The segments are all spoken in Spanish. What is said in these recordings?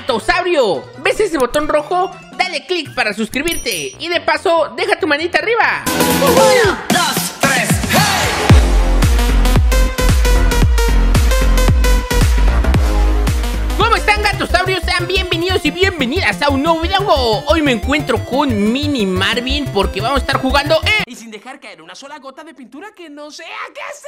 Gatosaurio, ¿ves ese botón rojo? Dale click para suscribirte y de paso, deja tu manita arriba. 1, 2, 3, ¡hey! ¿Cómo están, Gatosaurios? Sean bienvenidos y bienvenidas a un nuevo video. Hoy me encuentro con Mini Marvin porque vamos a estar jugando y sin dejar caer una sola gota de pintura que no sea. ¿Qué es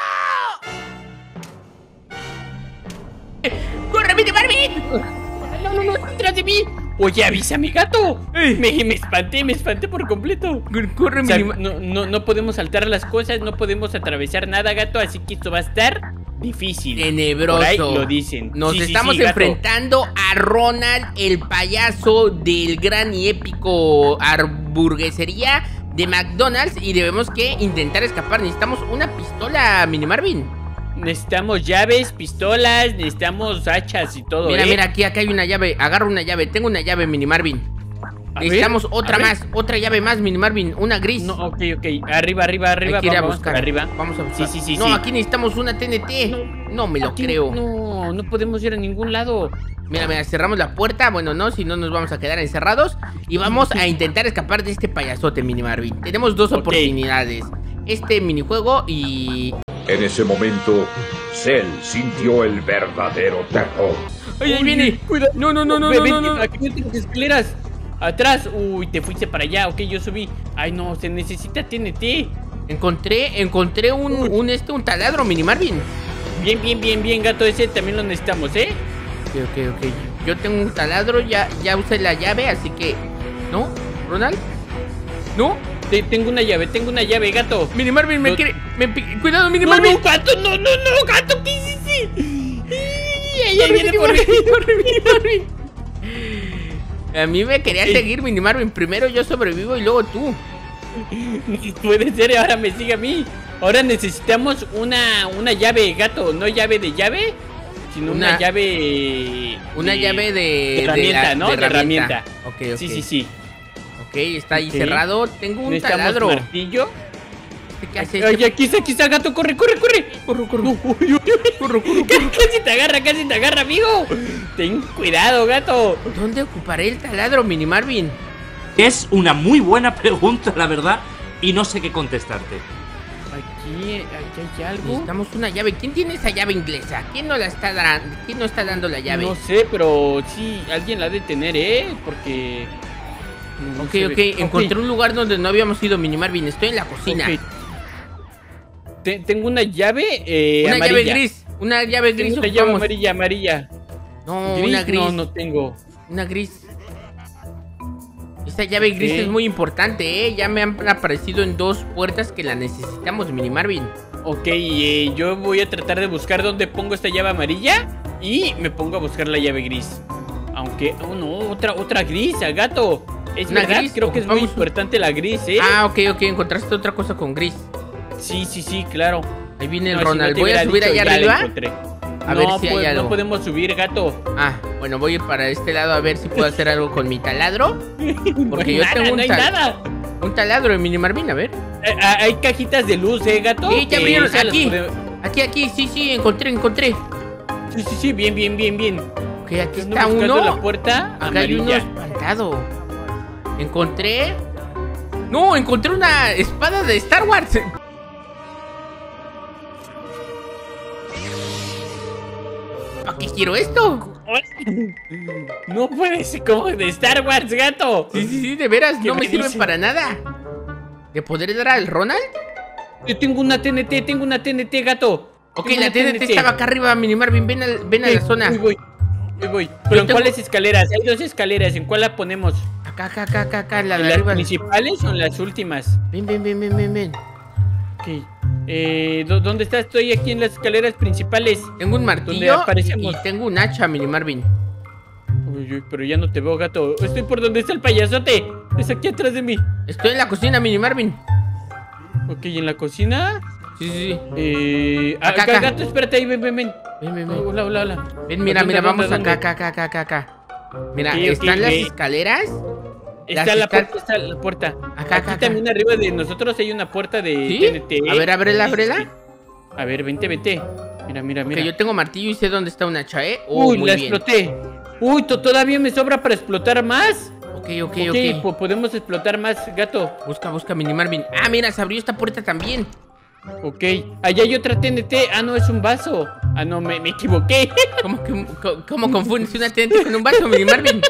eso? ¡Corre, Mini Marvin! No, detrás de mí. Oye, avisa a mi gato. Me espanté por completo. Corre, O sea, Mini Marvin. no podemos saltar las cosas, no podemos atravesar nada, gato, así que esto va a estar difícil. Tenebroso. Por ahí lo dicen. Nos Sí, estamos gato. enfrentando a Ronald, el payaso del gran y épico hamburguesería de McDonald's, y debemos que intentar escapar. Necesitamos una pistola, Mini Marvin. Necesitamos llaves, pistolas, necesitamos hachas y todo. Mira, aquí hay una llave. Agarra una llave, tengo una llave, Mini Marvin. Necesitamos otra más, otra llave más, Mini Marvin, una gris. No, ok. Arriba. Hay que ir a Vamos buscar. para arriba. Vamos a buscar. Sí. No, aquí necesitamos una TNT. No me lo Aquí creo. No podemos ir a ningún lado. Mira, cerramos la puerta. Bueno, no, si no nos vamos a quedar encerrados. Y vamos a intentar escapar de este payasote, Mini Marvin. Tenemos dos oportunidades. Este minijuego y... En ese momento, Cell sintió el verdadero terror. ¡Ay, ahí viene! Cuidado. No. Aquí no tienes escaleras. Atrás. Uy, te fuiste para allá. Ok, yo subí. Ay, no, se necesita TNT. Encontré un taladro, Mini Marvin. Bien, gato. Ese también lo necesitamos, ¿eh? Ok. Yo tengo un taladro, ya usé la llave, así que... ¿No? ¿Ronald? ¿No? Tengo una llave, gato. Mini Marvin me No. quiere... Cuidado, Mini Marvin. No, gato, no, gato, ¿qué hiciste? Ahí viene por mí. Corre, Mini Marvin. A mí me quería seguir, Mini Marvin. Primero yo sobrevivo y luego tú. Puede ser, ahora me sigue a mí. Ahora necesitamos una llave, gato. No llave de llave, sino una llave. Una llave de herramienta, ¿no? De herramienta. Ok. Sí. Ok, está ahí Ok. cerrado. Tengo un Necesitamos taladro. martillo. ¿Qué hace? Oye, aquí está, gato, corre. Corro. Casi te agarra, amigo. Ten cuidado, gato. ¿Dónde ocuparé el taladro, Mini Marvin? Es una muy buena pregunta, la verdad, y no sé qué contestarte. Aquí hay algo. Necesitamos una llave. ¿Quién tiene esa llave inglesa? ¿Quién no está dando la llave? No sé, pero sí, alguien la ha de tener, Porque... no Ok, se ve. encontré un lugar donde no habíamos ido, Mini Marvin. Estoy en la cocina. Ok. Tengo una llave Una amarilla. llave gris. Una llave gris. Tengo una llave ocupamos. amarilla. No, ¿Gris? una gris. No tengo. Una gris. Esta llave gris Ok. es muy importante, Ya me han aparecido en dos puertas que la necesitamos, Mini Marvin. Ok, yo voy a tratar de buscar dónde pongo esta llave amarilla y me pongo a buscar la llave gris. Aunque, no, otra gris, gato. Es ¿Una verdad, gris? creo que es muy Ocupamos importante la gris, Ah, ok, encontraste otra cosa con gris. Sí, claro. Ahí viene No, el si Ronald. no te Voy a hubiera subir dicho, allá ya la arriba. encontré. A ver si hay algo. No podemos subir, gato. Ah, bueno, voy a ir para este lado a ver si puedo hacer algo con mi taladro. Porque yo tengo no hay nada. un taladro de Mini Marvin, a ver. Hay cajitas de luz, gato. Ya que abrieron esas las aquí. podemos- Aquí, sí, encontré. Sí, bien. Ok, aquí Ando está buscando uno. la puerta Acá hay uno amarilla. espantado. Encontré una espada de Star Wars. ¿Para qué quiero esto? No puede ser como de Star Wars, gato. Sí, de veras, ¿Qué no me me sirven dice? para nada. ¿Le podré dar al Ronald? Yo tengo una TNT, gato. Ok, Tengo la una TNT estaba acá arriba, Mini Marvin. Ven a la zona. Ahí voy. Pero ¿en tengo- cuáles escaleras? Hay dos escaleras. ¿En cuál la ponemos? Acá, la ¿En de las arriba. principales o en las últimas? Ven. Ok. ¿Dónde estás? Estoy aquí en las escaleras principales. Tengo un ¿Dónde martillo aparecemos? y tengo un hacha, Mini Marvin. Uy, pero ya no te veo, gato. Estoy por donde está el payasote. Es aquí atrás de mí. Estoy en la cocina, Mini Marvin. Ok, ¿en la cocina? Sí. Acá, Acá. gato, espérate ahí, ven. Ven. Hola. Ven, mira, ¿Dónde, vamos dónde? acá. Mira, Ok, están las ok. escaleras. Está la puerta. Acá. Aquí también arriba de nosotros hay una puerta de ¿Sí? TNT. A ver, ábrela. Sí. A ver, vente. Mira. Que yo tengo martillo y sé dónde está un hacha, Uy, muy la bien. exploté. Uy, todavía me sobra para explotar más. Ok. Podemos explotar más, gato. Busca, Mini Marvin. Ah, mira, se abrió esta puerta también. Ok, allá hay otra TNT. Ah, no, es un vaso. Ah, no, me equivoqué. ¿Cómo confundes una TNT con un vaso, Mini Marvin?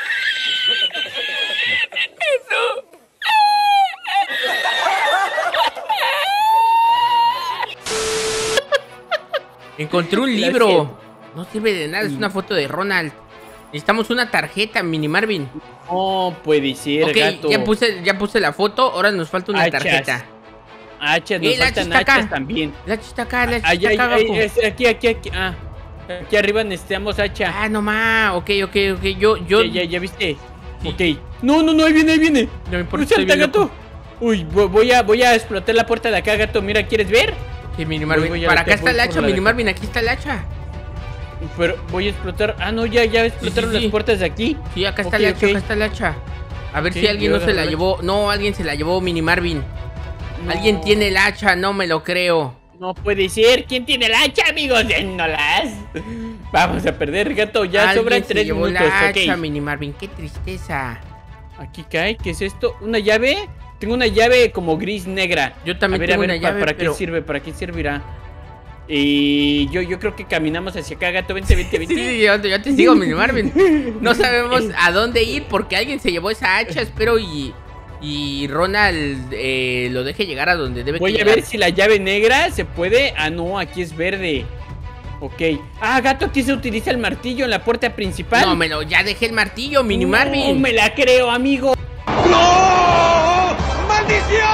Encontré un libro. No sirve de nada, es una foto de Ronald. Necesitamos una tarjeta, Mini Marvin. No puede ser, ok, gato. ya puse la foto, ahora nos falta una tarjeta. Hachas, nos faltan hachas también. El hacha está acá, acá abajo. Aquí. Ah, aquí arriba necesitamos hacha. Ah, no más, ok. Yo... Ya viste. Sí. Ok. No, ahí viene. No me importa, salta, gato. Uy, voy a explotar la puerta de acá, gato. Mira, ¿quieres ver? Ok, Mini Marvin. Para acá está el hacha, Mini Marvin, aquí está el hacha. Pero voy a explotar. Ah, no, ya explotaron las puertas de aquí. Sí, acá está el hacha, acá está el hacha. A ver si alguien no se la llevó. No, alguien se la llevó, Mini Marvin. No. Alguien tiene el hacha, no me lo creo. No puede ser. ¿Quién tiene el hacha, amigos? Dénnolas. Vamos a perder, gato. Ya sobran 3 minutos. La hacha, Mini Marvin, qué tristeza. Aquí cae, ¿qué es esto? ¿Una llave? Tengo una llave como gris negra. Yo también tengo una llave, ¿para qué sirve? ¿Para qué servirá? Y yo creo que caminamos hacia acá, gato. Vente. Sí, yo te sigo, Mini Marvin. No sabemos a dónde ir porque alguien se llevó esa hacha, espero, y Ronald lo deje llegar a donde debe llegar. Voy a ver si la llave negra se puede. Ah, no, aquí es verde. Ok. Ah, gato, aquí se utiliza el martillo en la puerta principal. No, ya dejé el martillo, Mini Marvin. No me la creo, amigo. ¡No! ¡Maldición!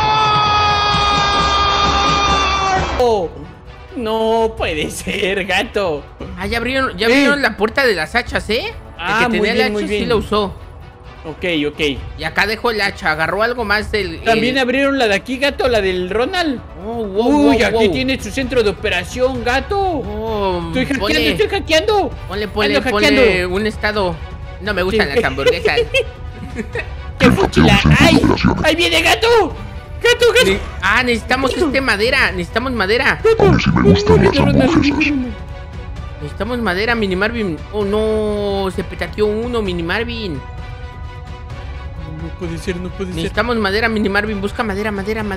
Oh, no puede ser, gato. Ah, ya abrieron la puerta de las hachas, ¿eh? Ah, el que tenía el hacha sí la usó. Ok. Y acá dejó el hacha, agarró algo más del... También abrieron la de aquí, gato, la del Ronald. Uy, aquí tiene su centro de operación, gato. Estoy hackeando. Ponle un estado. No me gustan las hamburguesas. ¡Qué fuchila! ¡Ay! ¡Ahí viene, gato! ¡Gato! Necesitamos madera. Necesitamos madera. Necesitamos madera, Mini Marvin. Oh, no. Se petateó uno, Mini Marvin. No puede ser. Necesitamos madera, Mini Marvin. Busca madera.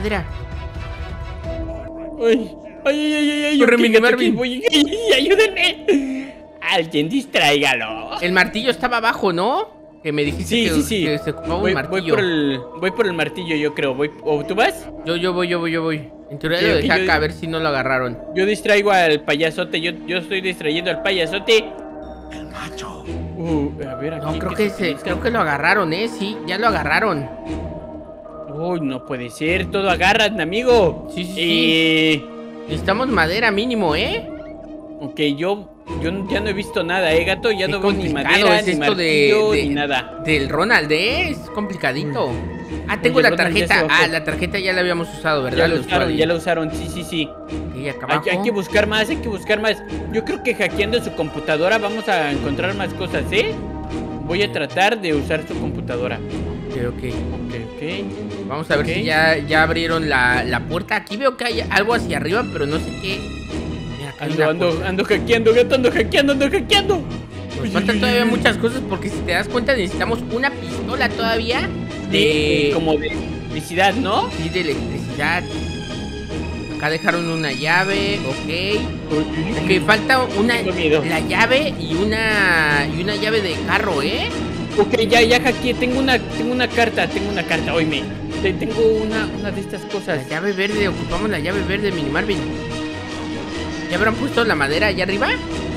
Ay. Corre, Mini Marvin. Ayúdenme. Alguien distráigalo. El martillo estaba abajo, ¿no? Que me dijiste que se ocupaba un martillo. Voy por el martillo, yo creo. ¿O tú vas? Yo voy. En teoría lo dejé acá, a ver si no lo agarraron. Yo distraigo al payasote. Yo estoy distrayendo al payasote. El macho. A ver, aquí. No, creo que lo agarraron, sí, ya lo agarraron. Uy, no puede ser. Todo agarran, amigo. Sí. Necesitamos madera mínimo, Ok, yo ya no he visto nada, gato. Ya no veo ni madera, ni martillo, ni nada. Del Ronald, es complicadito. Tengo la tarjeta. La tarjeta ya la habíamos usado, ¿verdad? Ya la usaron, sí. Hay que buscar más, Yo creo que hackeando su computadora vamos a encontrar más cosas, Voy a tratar de usar su computadora. Ok. Vamos a ver si ya abrieron la puerta. Aquí veo que hay algo hacia arriba, pero no sé qué. Mira, ando hackeando, gato, ando hackeando. Nos faltan todavía muchas cosas porque si te das cuenta necesitamos una pistola todavía como de electricidad, ¿no? Sí, de electricidad. Acá dejaron una llave, ok, falta la llave y una llave de carro, Ok, ya hackeé, tengo una carta, oíme. Tengo una de estas cosas. La llave verde, ocupamos la llave verde, Mini Marvin. ¿Ya habrán puesto la madera allá arriba?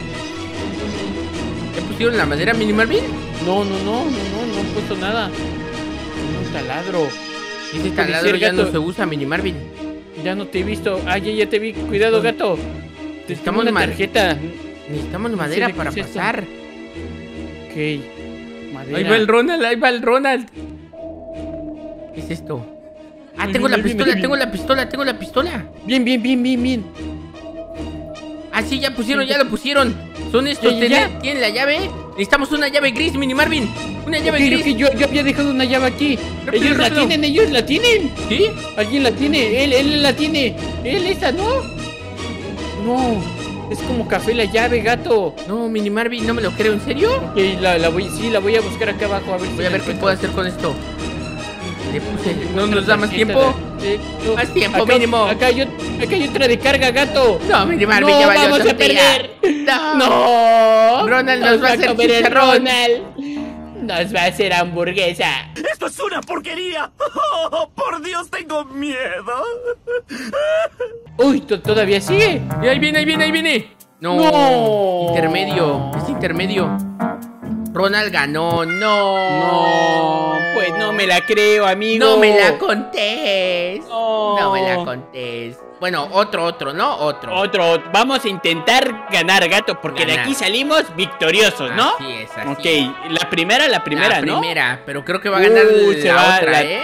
¿Ya pusieron la madera, Mini Marvin? No han puesto nada. Un taladro. Ese taladro ya no se usa, Mini Marvin. Ya no te he visto. Ya te vi. Cuidado, gato. Necesitamos una tarjeta. Necesitamos madera para pasar. Ok. Madera. Ahí va el Ronald. ¿Qué es esto? Tengo la pistola. Bien. Sí, ya lo pusieron. Son estos, ¿tienen la llave? Necesitamos una llave gris, Mini Marvin. Una llave gris. Yo había dejado una llave aquí. Ellos la tienen. ¿Sí? Alguien la tiene. Él la tiene. Él esa, ¿no? No. Es como café la llave, gato. No, Mini Marvin, no me lo creo, ¿en serio? Ok, la voy a buscar acá abajo. Voy a ver qué puedo hacer con esto. Le puse... ¿No nos da más tiempo? Más tiempo, acá, mínimo. Acá hay otra de carga, gato. No, Mini Marvin, ya valió vamos a tortilla. perder. No. Ronald nos va a hacer comer el chicharrón. Ronald. Nos va a hacer hamburguesa. ¡Esto es una porquería! ¡Oh, por Dios, tengo miedo! Uy, ¿todavía sigue? Y ahí viene, ahí viene, ahí viene. No. Intermedio. Es intermedio. Ronald ganó. No, pues no me la creo, amigo. No me la contés. No. No me la contés. Bueno, otro, ¿no? Otro. Vamos a intentar ganar, gato, porque de aquí salimos victoriosos, ¿no? Así es, así. Ok, la primera, ¿no? La primera, pero creo que va a ganar la otra, ¿eh?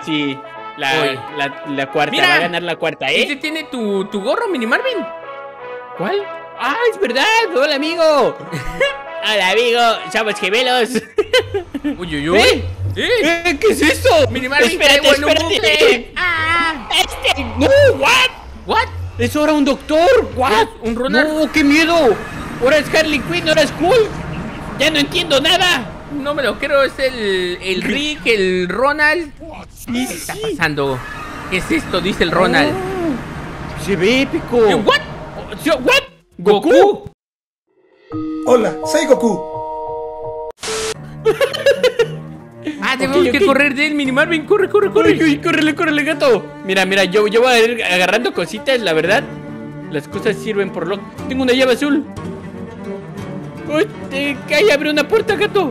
La cuarta. Mira, va a ganar la cuarta, ¿eh? ¿Este tiene tu gorro, Mini Marvin? ¿Cuál? ¡Ah, es verdad! ¡Hola, amigo! ¡Hola, amigo! ¡Somos gemelos! Uy, uy, uy. ¿Qué es esto? Mini Marvin, espérate. ¡Ah! ¡No! ¿What? ¡Es ahora un doctor! ¿What? ¿Un Ronald? ¡No, qué miedo! Ahora es Harley Quinn, ahora es cool. ¡Ya no entiendo nada! No me lo creo, es el Rick, el Ronald. ¿Qué está pasando? ¿Qué es esto? Dice el Ronald. Se ve épico. ¿What? ¿What? ¿Goku? Hola, soy Goku. Tenemos que correr de él, Mini Marvin. Corre. Uy, córrele, gato. Mira, yo voy a ir agarrando cositas, la verdad. Las cosas sirven por lo... Tengo una llave azul. Uy, que abre una puerta, gato.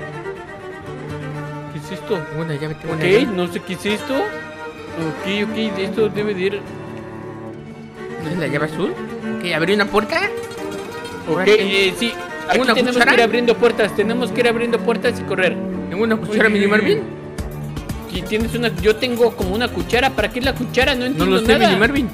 ¿Qué es esto? Tengo una llave. No sé qué es esto. Ok, esto debe de ir... ¿No es la llave azul? Ok, ¿abrí una puerta? Ok, sí. Aquí ¿Una tenemos cuchara? que ir abriendo puertas y correr. ¿Tengo una cuchara, Mini Marvin? Y tienes una... Yo tengo como una cuchara. ¿Para qué es la cuchara? No No entiendo lo sé, nada. Mini Marvin.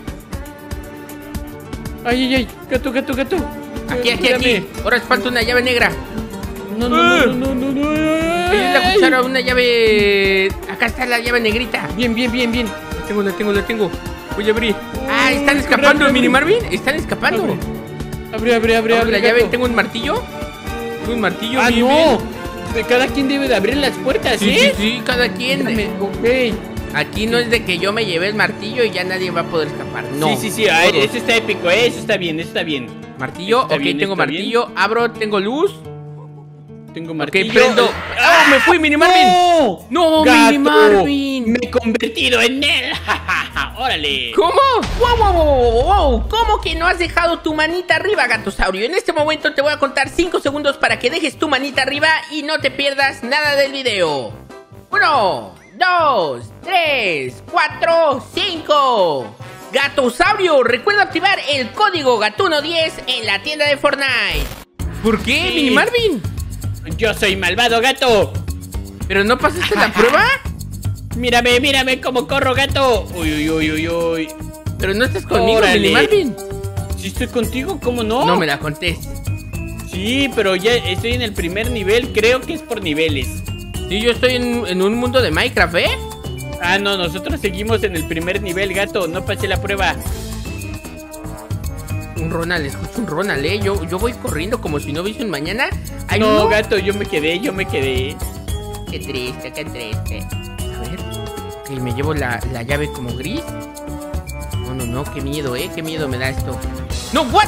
Ay, gato. Aquí. Ahora falta una llave negra. No. ¿Qué es la cuchara? Una llave... Acá está la llave negrita. Bien. La tengo. Voy a abrir. ¿Están escapando, Mini Marvin? Están escapando. Abre, La llave, gato. tengo un martillo. Bien, no. bien. Cada quien debe de abrir las puertas, Sí, cada quien. Ok. Aquí no es de que yo me llevé el martillo y ya nadie va a poder escapar. No. Sí. Eso está épico, eso está bien. Martillo, Está bien, tengo está martillo. Abro, tengo luz. Tengo martillo. Ok, prendo. Me fui, Mini Marvin. No, gato, Mini Marvin. Me he convertido en él. Órale. ¿Cómo? Wow. ¿Cómo que no has dejado tu manita arriba, Gatosaurio? En este momento te voy a contar 5 segundos para que dejes tu manita arriba y no te pierdas nada del video. 1, 2, 3, 4, 5. Gatosaurio, recuerda activar el código Gatuno10 en la tienda de Fortnite. ¿Por qué, Mini Marvin? Yo soy malvado, gato. ¿Pero no pasaste la prueba? Mírame cómo corro, gato. Uy. Pero no estás conmigo, Órale. Mini Marvin. ¿Sí estoy contigo? ¿Cómo no? No me la contés. Sí, pero ya estoy en el primer nivel. Creo que es por niveles. Sí, yo estoy en un mundo de Minecraft, ¿eh? No, nosotros seguimos en el primer nivel, gato. No pasé la prueba. Un Ronald, escucho un Ronald, ¿eh? Yo voy corriendo como si no hubiese un mañana. No, gato, yo me quedé. Qué triste. A ver. Ok, me llevo la llave como gris. No, qué miedo, qué miedo me da esto. ¡No, what!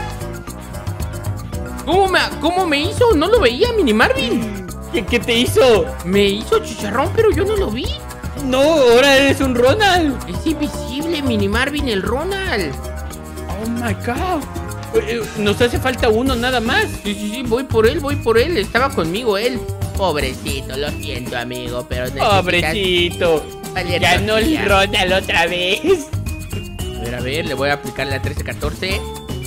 ¿Cómo me hizo? No lo veía, Mini Marvin. ¿Qué te hizo? Me hizo chicharrón, pero yo no lo vi. No, ahora eres un Ronald. Es invisible, Mini Marvin, el Ronald. Oh my god. Nos hace falta uno nada más. Sí, voy por él. Estaba conmigo él. Pobrecito, lo siento, amigo, pero necesitas... Pobrecito. Ganó el Ronald otra vez. A ver, le voy a aplicar la 13-14.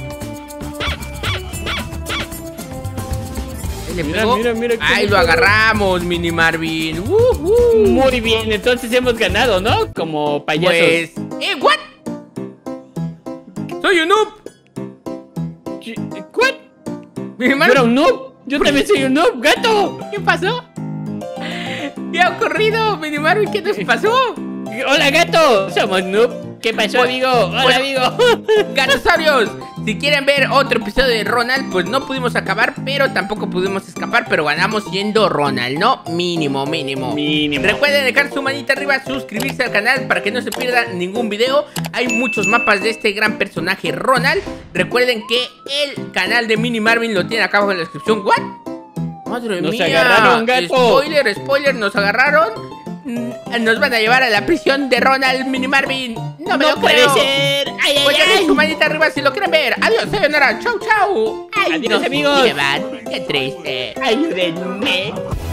Mira. ¡Ay, lo agarramos, Mini Marvin! Muy bien, entonces hemos ganado, ¿no? Como payasos. Pues... ¿What? ¡Soy un noob! ¿What? Mini ¿Yo Marvin? era un noob? Yo también soy un noob, gato. ¿Qué pasó? ¿Qué ha ocurrido, Mini Marvin? ¿Qué nos pasó? Hola, gato. Somos noob. ¿Qué pasó, amigo? Hola, amigo. Gatosaurios, Si quieren ver otro episodio de Ronald, pues no pudimos acabar, pero tampoco pudimos escapar, pero ganamos siendo Ronald, ¿no? Mínimo. Recuerden dejar su manita arriba, suscribirse al canal para que no se pierdan ningún video. Hay muchos mapas de este gran personaje Ronald. Recuerden que el canal de Mini Marvin lo tienen acá abajo en la descripción. ¿What? Madre mía. Nos agarraron, gato. Spoiler, nos agarraron. Nos van a llevar a la prisión de Ronald, Mini Marvin. No me lo puede creo. ser. Ay, Pues dejen su manita arriba si lo quieren ver. Adiós, sayonara. Chau. Adiós, amigos. Llevan. Qué triste. Ayúdenme.